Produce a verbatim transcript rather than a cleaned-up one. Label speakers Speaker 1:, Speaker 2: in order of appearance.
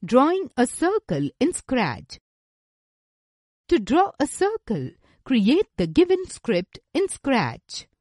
Speaker 1: Drawing a circle in Scratch. To draw a circle, create the given script in Scratch.